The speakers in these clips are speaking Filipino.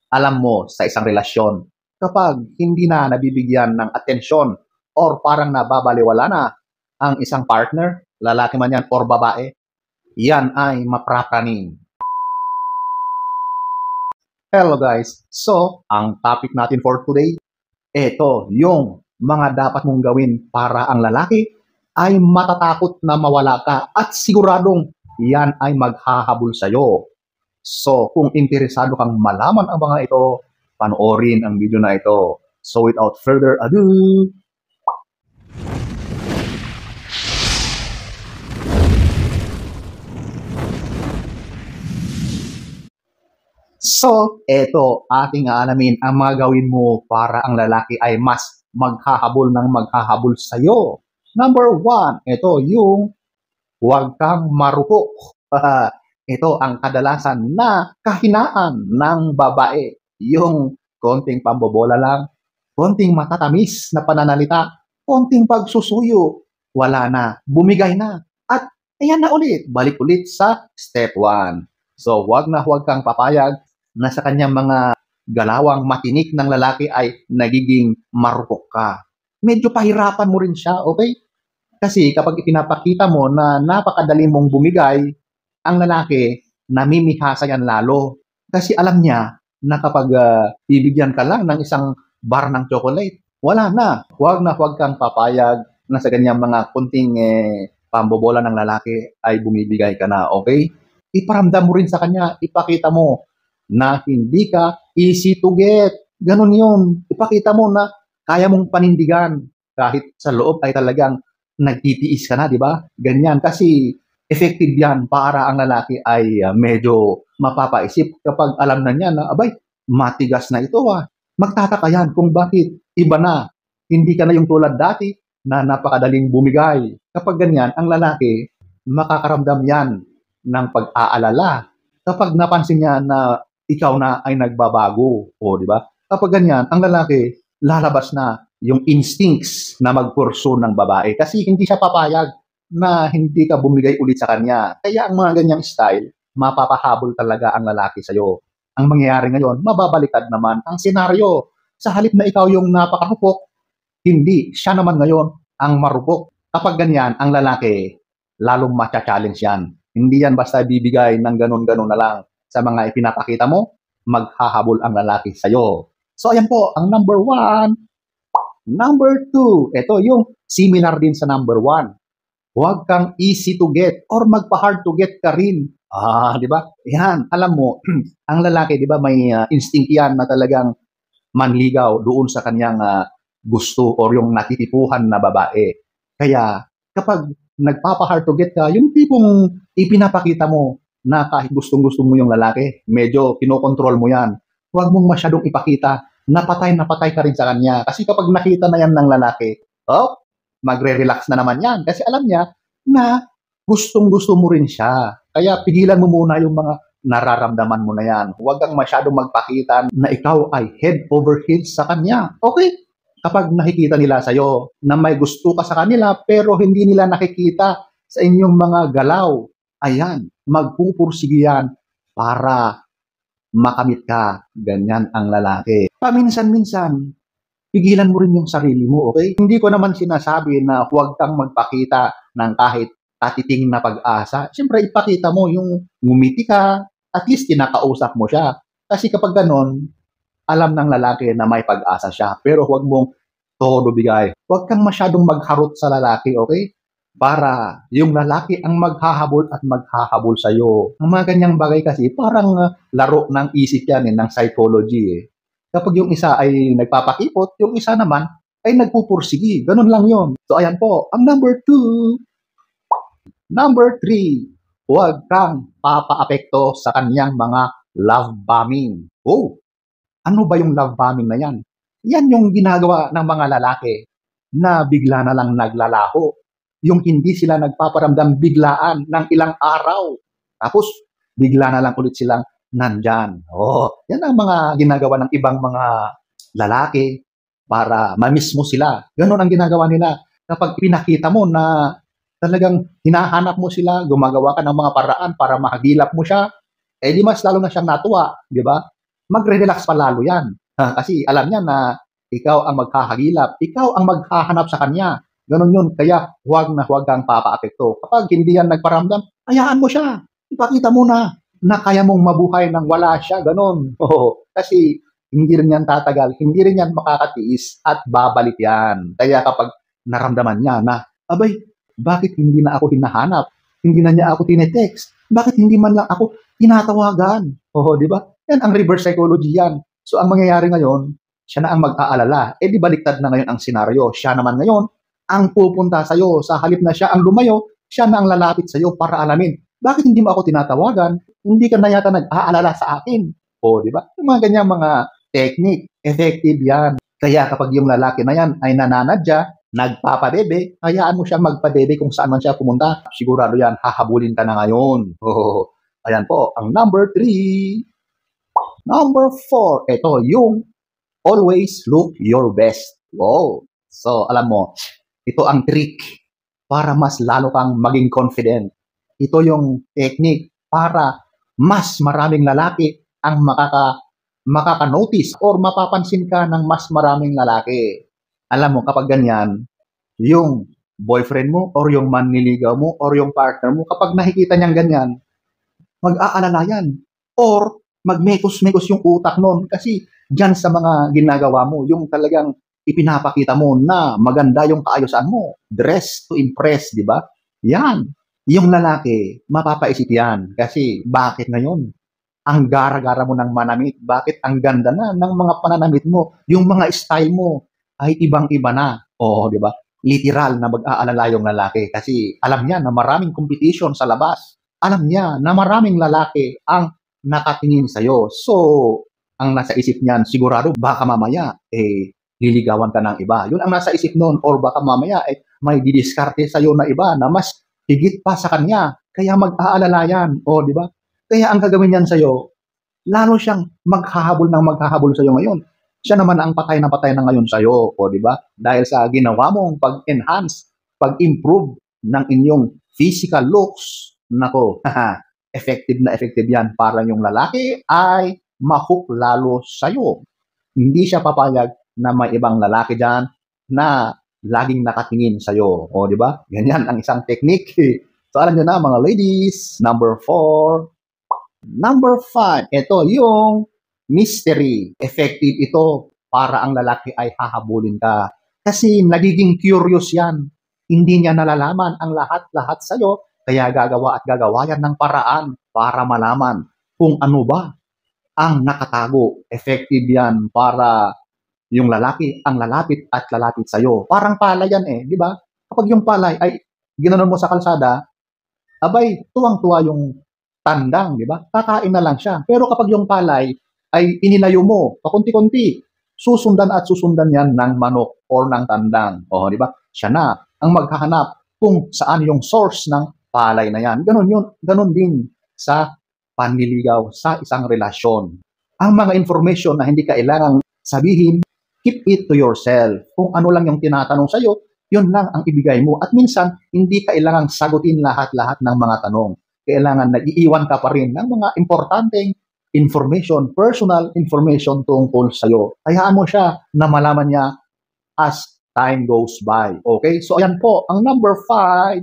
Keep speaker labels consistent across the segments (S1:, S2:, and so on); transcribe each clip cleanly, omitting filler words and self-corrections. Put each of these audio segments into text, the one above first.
S1: Alam mo, sa isang relasyon, kapag hindi na nabibigyan ng atensyon or parang nababaliwala na ang isang partner, lalaki man yan or babae, yan ay maprapraning. Hello guys! So, ang topic natin for today, ito yung mga dapat mong gawin para ang lalaki ay matatakot na mawala ka at siguradong yan ay maghahabol sa'yo. So, kung interesado kang malaman ang mga ito, panoorin ang video na ito. So, without further ado, so, eto, ating aalamin ang mga gawin mo para ang lalaki ay mas maghahabol ng maghahabol sa'yo. Number 1, ito yung huwag kang marupok. Ito ang kadalasan na kahinaan ng babae. Yung konting pambobola lang, konting matatamis na pananalita, konting pagsusuyo, wala na, bumigay na. At ayan na ulit, balik ulit sa step 1. So, huwag kang papayag na sa kanyang mga galawang matinik ng lalaki ay nagiging marupok ka. Medyo pahirapan mo rin siya, okay? Kasi kapag ipinapakita mo na napakadali mong bumigay, ang lalaki, namimihasa yan lalo. Kasi alam niya na kapag bibigyan ka lang ng isang bar ng chocolate, wala na. Huwag kang papayag na sa ganyang mga kunting pambobola ng lalaki ay bumibigay ka na, okay? Iparamdam mo rin sa kanya, ipakita mo na hindi ka easy to get. Ganun yun. Ipakita mo na kaya mong panindigan kahit sa loob ay talagang nagtitiis ka na, di ba? Ganyan. Kasi effective yan para ang lalaki ay medyo mapapaisip kapag alam na niya na, abay, matigas na ito Magtataka yan kung bakit iba na. Hindi ka na yung tulad dati na napakadaling bumigay. Kapag ganyan, ang lalaki, makakaramdam yan ng pag-aalala. Kapag napansin niya na ikaw na ay nagbabago, di ba? Kapag ganyan, ang lalaki, lalabas na yung instincts na magkurso ng babae kasi hindi siya papayag na hindi ka bumigay ulit sa kanya. Kaya ang mga ganyang style, mapapahabol talaga ang lalaki sa'yo. Ang mangyayari ngayon, mababaliktad naman ang senaryo. Sa halip na ikaw yung napakarupok, hindi, siya naman ngayon ang marupok. Kapag ganyan, ang lalaki, lalong matcha-challenge yan. Hindi yan basta bibigay ng ganun-ganun na lang sa mga ipinapakita mo, maghahabol ang lalaki sa'yo. So, ayan po, ang number 1. Number 2, ito yung similar din sa number 1. Huwag kang easy to get or magpa-hard to get ka rin. Di ba? Yan, alam mo, ang lalaki, di ba, may instinct yan na talagang manligaw doon sa kanyang gusto or yung natitipuhan na babae. Kaya, kapag nagpapa-hard to get ka, yung tipong ipinapakita mo na kahit gustong-gusto mo yung lalaki, medyo kinokontrol mo yan. Huwag mong masyadong ipakita na patay ka rin sa kanya. Kasi kapag nakita na yan ng lalaki, magre-relax na naman yan. Kasi alam niya na gustong-gusto mo rin siya. Kaya pigilan mo muna yung mga nararamdaman mo na yan. Huwag kang masyadong magpakita na ikaw ay head over heels sa kanya. Okay? Kapag nakikita nila sa'yo na may gusto ka sa kanila pero hindi nila nakikita sa inyong mga galaw, ayan, magpupursige yan para makamit ka. Ganyan ang lalaki. Paminsan-minsan, pigilan mo rin yung sarili mo, okay? Hindi ko naman sinasabi na huwag kang magpakita ng kahit katiting na pag-asa. Siyempre, ipakita mo yung ngumiti ka, at least kinakausap mo siya. Kasi kapag ganon, alam ng lalaki na may pag-asa siya. Pero huwag mong todo bigay. Huwag kang masyadong magharot sa lalaki, okay? Para yung lalaki ang maghahabol at maghahabol sa'yo. Ang mga ganyang bagay kasi, parang laro ng isip yan, ng psychology. Kapag yung isa ay nagpapakipot, yung isa naman ay nagpupursigi. Ganun lang yon. So, ayan po. Ang number 2. Number 3. Huwag kang papaapekto sa kanyang mga love bombing. Ano ba yung love bombing na yan? Yan yung ginagawa ng mga lalaki na bigla na lang naglalaho. Yung hindi sila nagpaparamdam biglaan ng ilang araw. Tapos, bigla na lang ulit silang nandyan. Yan ang mga ginagawa ng ibang mga lalaki para ma-miss mo sila. Ganun ang ginagawa nila. Kapag pinakita mo na talagang hinahanap mo sila, gumagawa ka ng mga paraan para mahagilap mo siya, di mas lalo na siyang natuwa, di ba? magre-relax pa lalo yan. Kasi alam niya na ikaw ang maghahagilap, ikaw ang maghahanap sa kanya. Ganon yun. Kaya huwag na huwag kang papaapekto. Kapag hindi yan nagparamdam, hayaan mo siya. Ipakita mo na kaya mong mabuhay nang wala siya. Ganon. Oo. Kasi hindi rin yan tatagal, hindi rin yan makakatiis at babalik yan. Kaya kapag naramdaman niya na, abay, bakit hindi na ako hinahanap? Hindi na niya ako tinetext? Bakit hindi man lang ako tinatawagan? Oo, di ba? Yan ang reverse psychology yan. So ang mangyayari ngayon, siya na ang mag-aalala. Eh di baliktad na ngayon ang senaryo. Siya naman ngayon ang pupunta sa'yo. Sa halip na siya ang lumayo, siya na ang lalapit sa'yo para alamin. Bakit hindi mo ako tinatawagan? Hindi ka na yata nag-aalala sa akin. O, di ba? Yung mga ganyang mga technique, effective yan. Kaya kapag yung lalaki na yan ay nananadya, nagpapadebe, hayaan mo siya magpadebe kung saan man siya pumunta. Sigurado yan, hahabulin ka na ngayon. Oh, ayan po, ang number 3. Number 4, ito yung always look your best. Wow. So, alam mo, ito ang trick para mas lalo kang maging confident. Ito yung technique para mas maraming lalaki ang makaka-notice or mapapansin ka ng mas maraming lalaki. Alam mo, kapag ganyan, yung boyfriend mo or yung manliligaw mo or yung partner mo, kapag nakikita niyang ganyan, mag-aalala yan. Or magmekos-mekos yung utak nun kasi dyan sa mga ginagawa mo, yung talagang ipinapakita mo na maganda yung kaayusan mo. Dress to impress, di ba? Yan. Yung lalaki, mapapaisip yan. Kasi bakit ngayon? Ang gara-gara mo ng manamit. Bakit ang ganda na ng mga pananamit mo? Yung mga style mo ay ibang-iba na. Oo, di ba? Literal na mag-aalala yung lalaki kasi alam niya na maraming competition sa labas. Alam niya na maraming lalaki ang nakatingin sa'yo. So, ang nasa isip niyan, sigurado baka mamaya, liligawan ka ng iba. Yun ang nasa isip noon. Or baka mamaya, may didiskarte sa'yo na iba na mas higit pa sa kanya. Kaya mag-aalala yan. O, di ba? Kaya ang gagawin niyan sa'yo, lalo siyang maghahabol sa'yo ngayon. Siya naman ang patay na ngayon sa'yo. O, di ba? Dahil sa ginawa mong pag-enhance, pag-improve ng inyong physical looks, nako, effective na effective yan para yung lalaki ay ma-hook lalo sa'yo. Hindi siya papayag na may ibang lalaki dyan na laging nakatingin sa'yo. O, di ba? Ganyan ang isang technique. So, alam nyo na, mga ladies. Number 4. Number 5. Ito yung mystery. Effective ito para ang lalaki ay hahabulin ka. Kasi nagiging curious yan. Hindi niya nalalaman ang lahat-lahat sa'yo. Kaya gagawa at gagawa yan ng paraan para malaman kung ano ba ang nakatago. Effective yan para yung lalaki ang lalapit at lalapit sa'yo. Parang palay yan di ba? Kapag yung palay ay ginanon mo sa kalsada, abay, tuwang-tuwa yung tandang, di ba? Kakain na lang siya. Pero kapag yung palay ay inilayo mo, pakunti-kunti, susundan at susundan yan ng manok or ng tandang. O, di ba? Siya na ang maghahanap kung saan yung source ng palay na yan. Ganon din sa panliligaw sa isang relasyon. Ang mga information na hindi kailangang sabihin, keep it to yourself. Kung ano lang yung tinatanong sa'yo, yun lang ang ibigay mo. At minsan, hindi kailangang sagutin lahat-lahat ng mga tanong. Kailangan nag-iiwan ka pa rin ng mga importanteng information, personal information tungkol sa'yo. Hayaan mo siya na malaman niya as time goes by. Okay? So, ayan po, ang number 5.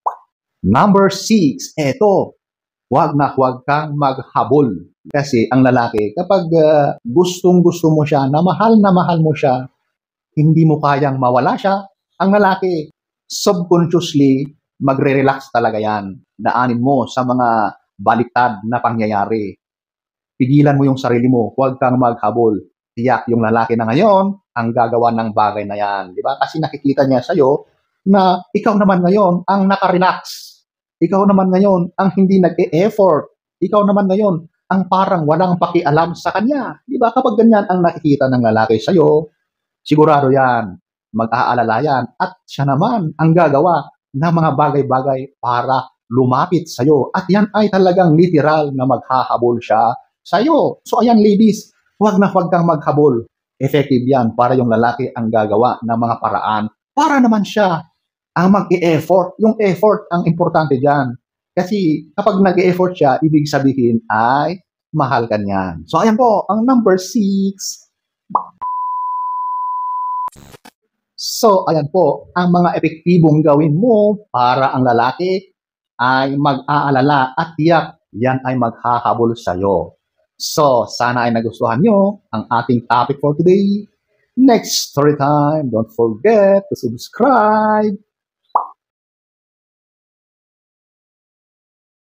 S1: Number 6, eto, huwag kang maghabol. Kasi ang lalaki, kapag gustong-gusto mo siya, na mahal mo siya, hindi mo kayang mawala siya, ang lalaki, subconsciously, magre-relax talaga yan. Daanin mo sa mga baliktad na pangyayari. Pigilan mo yung sarili mo, huwag kang maghabol. Tiyak yung lalaki na ngayon, ang gagawa ng bagay na yan. Di ba? Kasi nakikita niya sa'yo na ikaw naman ngayon ang nakarelax. Ikaw naman ngayon ang hindi nag-e-effort. Ikaw naman ngayon ang parang walang pakialam sa kanya. Di ba? Kapag ganyan ang nakikita ng lalaki sa'yo, sigurado yan, mag-aalala yan. At siya naman ang gagawa ng mga bagay-bagay para lumapit sa'yo. At yan ay talagang literal na maghahabol siya sa'yo. So ayan ladies, huwag kang maghabol. Effective yan para yung lalaki ang gagawa ng mga paraan para naman siya ang mag-e-effort. Yung effort ang importante dyan. Kasi kapag nag-e-effort siya, ibig sabihin ay mahal ka niyan. So, ayan po, ang number 6. So, ayan po, ang mga epektibong gawin mo para ang lalaki ay mag-aalala at tiyak yan ay maghahabol sa'yo. So, sana ay nagustuhan nyo ang ating topic for today. Next story time, don't forget to subscribe